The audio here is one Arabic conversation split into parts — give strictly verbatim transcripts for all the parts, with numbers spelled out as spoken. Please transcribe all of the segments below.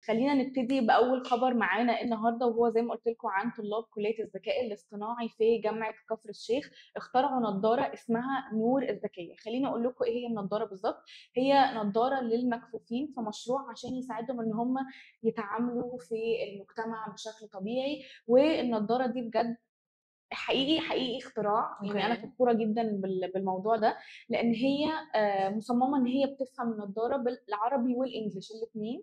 خلينا نبتدي بأول خبر معانا النهارده، وهو زي ما قلت لكم عن طلاب كلية الذكاء الاصطناعي في جامعة كفر الشيخ. اخترعوا نظارة اسمها نور الذكية. خليني أقول لكم إيه هي النظارة بالظبط. هي نظارة للمكفوفين في مشروع عشان يساعدهم إن هم يتعاملوا في المجتمع بشكل طبيعي. والنظارة دي بجد حقيقي حقيقي اختراع، يعني انا اوكي. فخوره جدا بال- بالموضوع ده، لان هي آه، مصممه ان هي بتفهم النضاره بالعربي والانجليش الاثنين.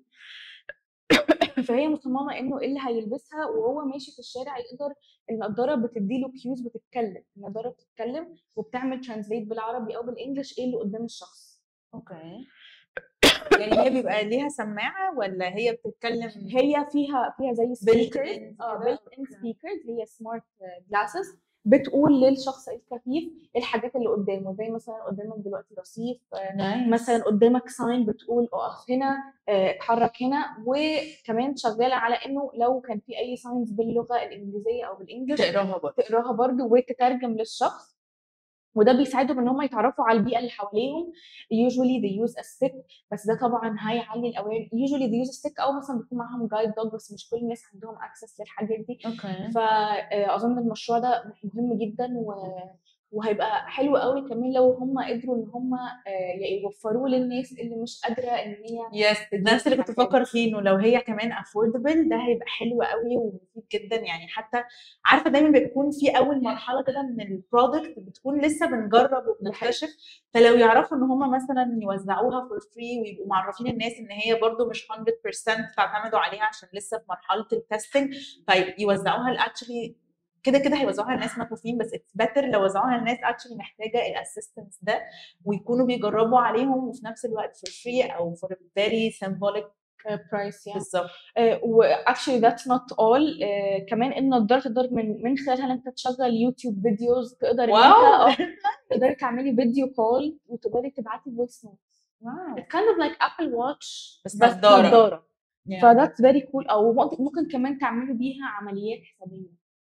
فهي مصممه انه اللي هيلبسها وهو ماشي في الشارع يقدر، النضاره بتديله كيوز، بتتكلم النضاره بتتكلم وبتعمل ترانسليت بالعربي او بالانجليش ايه اللي قدام الشخص. اوكي، يعني هي بيبقى ليها سماعة ولا هي بتتكلم هي فيها فيها زي بيلت سبيكرز، ان اه كده؟ بيلت ان اوكي. سبيكرز، هي سمارت جلاسز، بتقول للشخص الكفيف الحاجات اللي قدامه، زي مثلا قدامك دلوقتي رصيف، آه، مثلا نايس. قدامك ساين بتقول اقف هنا، آه، اتحرك هنا. وكمان شغاله على انه لو كان في اي ساينز باللغه الانجليزيه او بالانجلش تقراها برضه. تقراها برضو وتترجم للشخص. وده بيساعدهم ان هم يتعرفوا على البيئه اللي حواليهم. usually they use a stick، بس ده طبعا هيعلي الاوان. usually they use a stick، او مثلا بيكون معاهم جايد دوج، بس مش كل الناس عندهم access للحاجات دي. اوكي. فاظن المشروع ده مهم جدا و... وهيبقى حلو قوي كمان لو هم قدروا ان هم آه، يوفروه للناس اللي مش قادره ان هي يس، تجيب نفس اللي كنت الحاجات. بفكر فيه، انه لو هي كمان affordable ده هيبقى حلو قوي ومفيد جدا. يعني حتى عارفه دايما بيكون في اول مرحله كده من البرودكت بتكون لسه بنجرب ده حقيقي. وبنكتشف، فلو يعرفوا ان هم مثلا يوزعوها فور فري ويبقوا معرفين الناس ان هي برضو مش مية بالمية تعتمدوا عليها عشان لسه في مرحله التستنج، فيوزعوها الاكشلي كده كده هيوزعوها للناس مكفوفين، بس اتس بيتر لو وزعوها للناس اكشلي محتاجه الاسيستنس ده ويكونوا بيجربوا عليهم، وفي نفس الوقت for free او for a very symbolic. برايس يعني. بالظبط. واكشلي ذاتس نوت اول. كمان النضاره تقدر من من خلالها ان انت تشغل يوتيوب فيديوز، تقدر ان انت واو. اه تقدري تعملي فيديو كول وتقدري تبعتي فويس نوت. واو. It's kind of like Apple Watch بس بس نضاره. نضاره. yeah. فذاتس فيري كول. او ممكن ممكن كمان تعملي بيها عمليات حسابيه.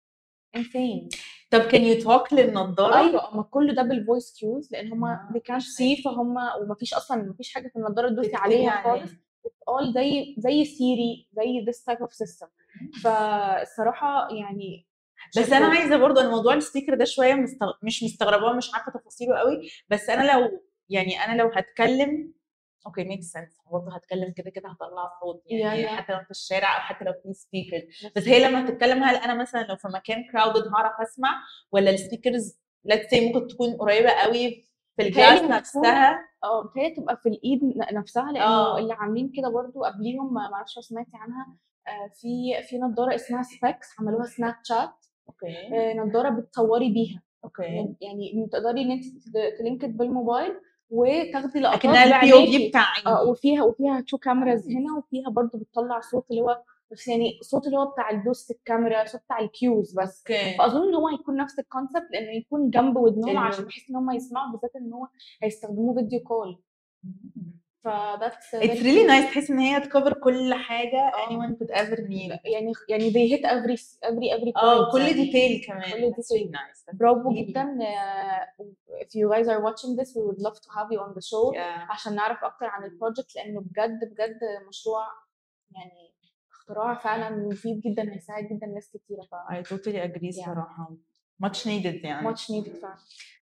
insane. طب can you talk للنضاره؟ ايوه، اما كل ده بالفويس كيوز، لان هم they can't see، nice. فهم ومفيش اصلا مفيش حاجه في النضاره تدوسي تكتبي عليها خالص. عليه. It's all زي زي سيري، زي this type of system. فالصراحه يعني بس انا شابوه. عايزه برضو، الموضوع الستيكر ده شويه مستغ... مش مستغرباه، مش عارفه تفاصيله قوي، بس انا لو يعني انا لو هتكلم اوكي ميك سنس، برضه هتكلم كده كده هطلع صوت يا يعني يا حتى لو في الشارع او حتى لو في سبيكر. بس هي لما تتكلم، هل انا مثلا لو في مكان كراودد هعرف اسمع، ولا السبيكرز ليتس سي ممكن تكون قريبه قوي في الجلاس بتهيألي هتكون، نفسها؟ اه بتهيألي تبقى في الايد ن- نفسها، لانه اللي اه. عاملين كده برضو قبليهم، ما معرفش لو سمعتي عنها. آه، في في نضاره اسمها سبيكس عملوها سناب شات. اوكي. آه، نضاره بتصوري بيها، اوكي. يعني تقدري ان انت تلينكت بالموبايل وتاخدي لقطات اكنها البي او في بعينيكي. بتاع اه عيني. وفيها وفيها تو كاميراز هنا، وفيها برضو بتطلع صوت اللي هو، بس يعني الصوت اللي هو بتاع دوسة الكاميرا، صوت بتاع الكيوز بس. اوكي. فاظن ان هو هيكون نفس الكونسبت، لانه يكون جنب ودنهم عشان ال... بحيث ان هم يسمعوا، بالذات ان هو هيستخدموه فيديو كول. فذاتس It's فيري really كول. nice، تحس ان هي تكفر كل حاجه اه anyone could ever need. يعني يعني they hit every every every اه، point كل يعني. ديتيل كمان. كل That's really detail. nice. That's برافو really جدا. uh, if you guys are watching this we would love to have you on the show yeah. عشان نعرف اكتر عن البروجكت، لانه بجد بجد مشروع يعني اختراع فعلا مفيد جدا، هيساعد جدا ناس كتيره. ف I totally agree yeah صراحة. much needed يعني. much needed فعلا.